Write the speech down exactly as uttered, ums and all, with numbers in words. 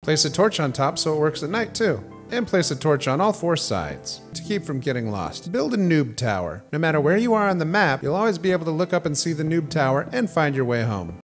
Place a torch on top so it works at night too. And place a torch on all four sides to keep from getting lost. Build a noob tower. No matter where you are on the map, you'll always be able to look up and see the noob tower and find your way home.